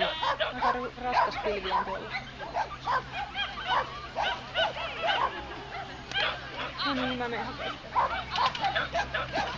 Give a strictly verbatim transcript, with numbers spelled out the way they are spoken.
Mm. Aika raskas pilvi on tuolla. No niin, mä menen hakemaan.